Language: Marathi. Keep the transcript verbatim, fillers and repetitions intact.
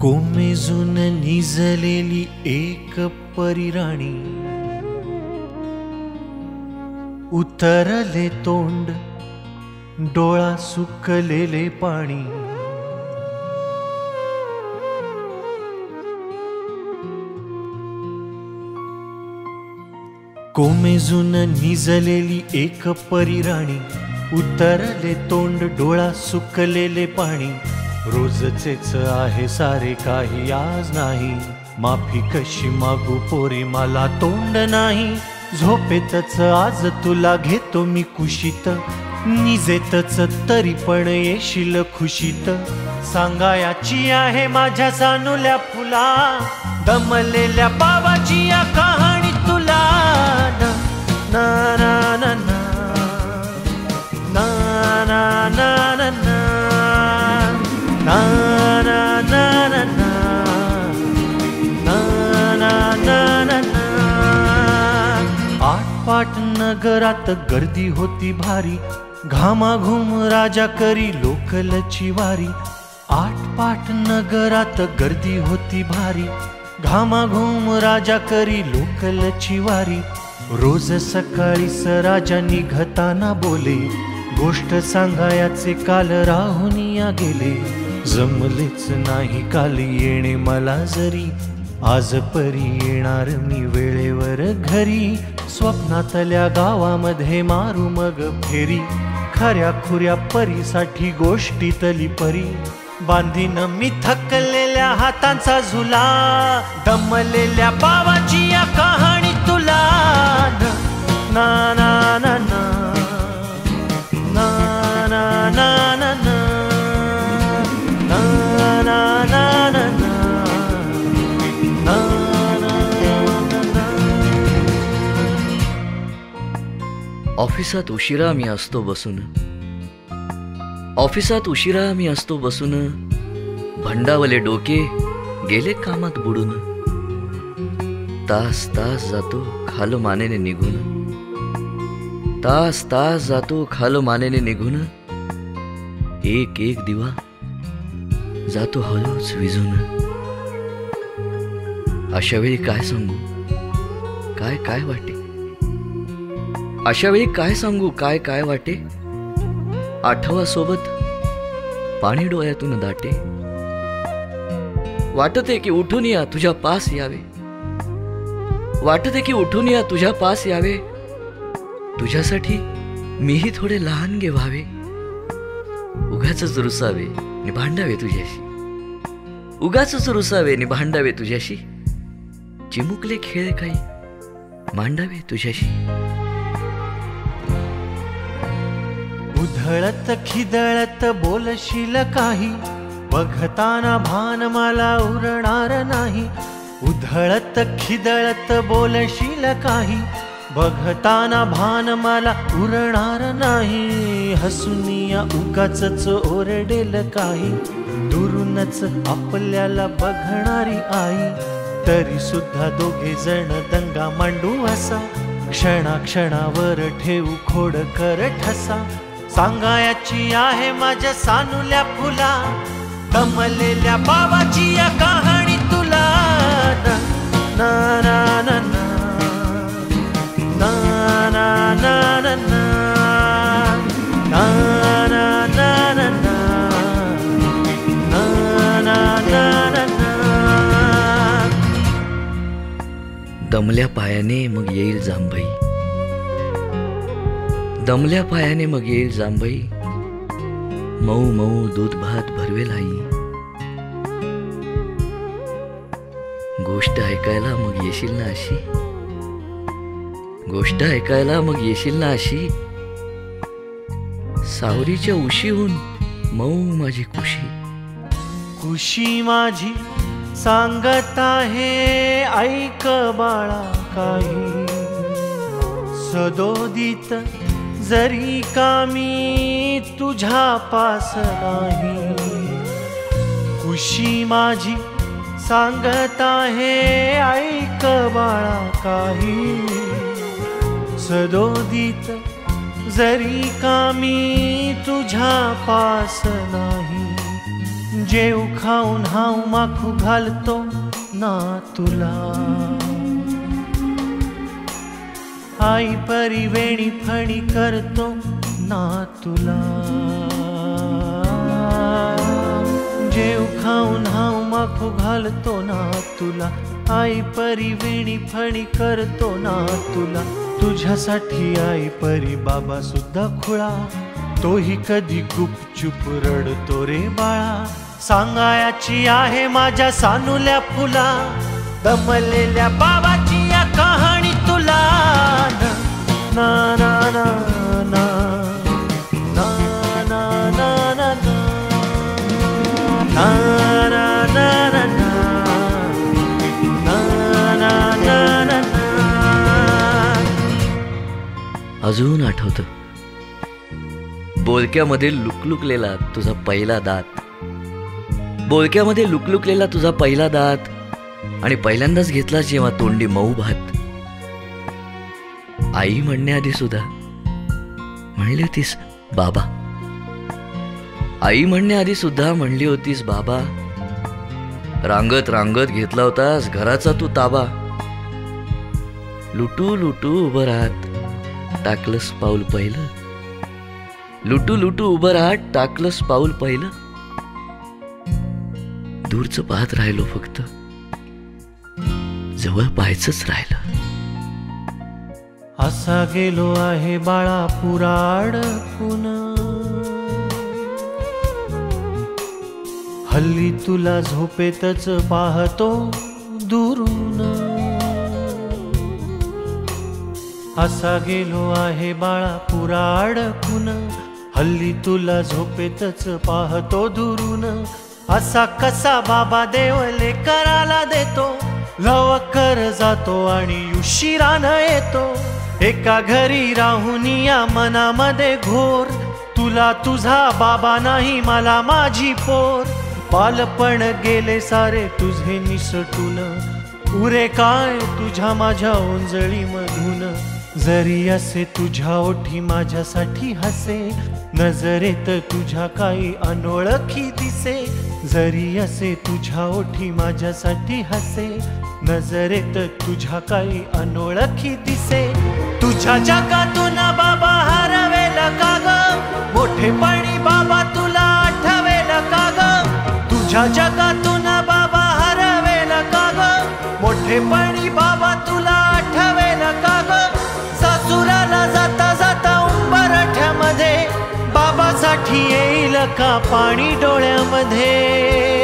कोमेजून निजलेली एक परिराणी, उतरले तोंड डोळा सुकलेले पाणी। कोमेजून निजलेली एक परिराणी, उतरले तोंड डोळा सुकलेले पाणी। रोजचेच आहे सारे काही आज नाही, माफी कशी मागू पोरी मला तोंड नाही। झोपेतच आज तुला घेतो मी कुशीत, निजेतच तरी पण येशील खुशीत। सांगायाची आहे माझ्या सानुल्या फुला, दमलेल्या पावाची या कहाणी तुला। ना ना ना ना ना ना ना ना ना ना ना ना ना ना ना ना ना ना। आटपाट नगरात गर्दी होती भारी, घामाघूम राजा करी लोकलची वारी। आटपाट नगरात गर्दी होती भारी, घामाघूम राजा करी लोकलची वारी। रोज सकाळीच राजा निघताना बोले, गोष्ट सांगायाचे काल राहुनिया गेले। जमलेच नाही काल येणे मला जरी, आज परी येणार मी वेळेवर घरी। स्वप्नातल्या गावामध्ये मारू मग फेरी, खऱ्या खुऱ्या परीसाठी गोष्टीतली परी। बांधीन मी थकलेल्या हातांचा झुला, दमलेल्या पावाची या कहाणी तुला। ना ना ना ना ना ना ना ना ना ना ना ना ना ना। ऑफिसात उशिरा मी असतो बसून, ऑफिसात उशिरा मी असतो बसून। भंडावले डोके गेले कामात बुडून, तास तास जातो खालो मानेने निघून, तास तास जातो खालो मानेने निघून। एक एक दिवा जातो हळूच विझून। अशा वेळी काय सांगू काय काय वाटे, अशा वेळी काय सांगू काय काय वाटे। आठवा सोबत पाणी डोळ्यातून दाटे, वाटते की उठून या तुझ्या पास यावे, वाटते की उठून या तुझ्या पास यावे। तुझ्यासाठी मीही थोडे लहान गे व्हावे, उगाचच रुसावे नि भांडावे तुझ्याशी, उगाचच रुसावे नि भांडावे तुझ्याशी। चिमुकले खेळ काही मांडावे तुझ्याशी। उधळत खिदळत बोलशील काही, बघताना भान मला उरणार नाही। उधळत खिदळत बोलशील काही, बघताना भान मला उरणार नाही। हसुनिया उगाचच ओरडेल काही, दुरूनच आपल्याला बघणारी आई। तरी सुद्धा दोघे जण दंगा मांडू असा, क्षणा क्षणावर ठेवू खोड कर ठसा। सांगायाची आहे माझ्या सानुल्या फुला, दमलेल्या बाबाची या कहाणी तुला। ना ना ना ना ना ना ना ना ना ना ना ना ना ना ना ना ना। दमल्या पायाने मग येईल जांभई, दमल्या पायाने मग येईल जांभई। मऊ मऊ दूध भात भरवेल आई, गोष्ट ऐकायला मग येशील ना अशी, गोष्ट ऐकायला मग येशील ना अशी। सावरीच्या उशीहून मऊ माझी कुशी, कुशी माझी सांगत आहे ऐक बाळा काही। सदोदित जरी का मी तुझ्या पास नाही, कुशी माझी सांगत आहे ऐक बाळा काही। सदोदित जरी का मी तुझ्या पास नाही, जेऊ खाऊन हाऊ माखू घालतो ना तुला, आई परी वेणी फणी करतो ना तुला, जेऊ खाऊन हाऊ माखू घालतो ना तुला, आई परी वेणी फणी करतो ना तुला. तुझ्यासाठी आई परी बाबा सुद्धा खुळा, तोही कधी गुपचूप रडतो रे बाळा. सांगायची आहे माझ्या सानुल्या फुला, दमलेल्या बाबाची या कहाणी तुला. ना ना ना ना ना ना ना ना ना ना ना ना ना. अजून आठवतं बोलक्यामध्ये लुकलुकलेला तुझा पहिला दात, बोलक्यामध्ये लुकलुकलेला तुझा पहिला दात, आणि पहिल्यांदाच घेतला जेव्हा तोंडी मऊ भात. आई म्हणण्याआधी सुद्धा म्हणली होतीस बाबा, आई म्हणण्याआधी सुद्धा म्हणली होतीस बाबा. रांगत रांगत घेतला होतास घराचा तू ताबा. लुटू लुटू उभं राहत टाकलंस पाऊल पहिलं, लुटू लुटू उभं राहत टाकलंस पाऊल पहिलं. दूरचं पाहत राहिलो फक्त, जवळ पाहायचंच राहिलं. असा गेलो आहे बाळा पुराड पुन, हल्ली तुला झोपेतच पाहतो दुरून. असा गेलो आहे बाळा पुराड पुन, हल्ली तुला झोपेतच पाहतो दुरून. असा कसा बाबा देवले कराला देतो, लवकर जातो आणि उशिरानं येतो. एका घरी राहून या मनामध्ये घोर, तुला तुझा बाबा नाही मला माझी पोर. बालपण गेले सारे तुझे निसटून, उरे काय तुझ्या माझ्या ओंजळी मधून. जरी असे तुझ्या ओठी माझ्यासाठी हसे, नजरेत तुझ्या काही अनोळखी दिसे. जरी असे तुझ्या ओठी माझ्यासाठी हसे, नजरेत तुझ्या काही अनोळखी दिसे. तुझ्या जगातून बाबा हरवेल का ग, मोठेपणी बाबा तुला आठवेल का ग. तुझ्या जगातून बाबा हरवेल का ग, मोठेपणी बाबा तुला आठवेल का ग. सासुराला जाता जाता उंबरठ्यामध्ये, बाबासाठी येईल का पाणी डोळ्यामध्ये.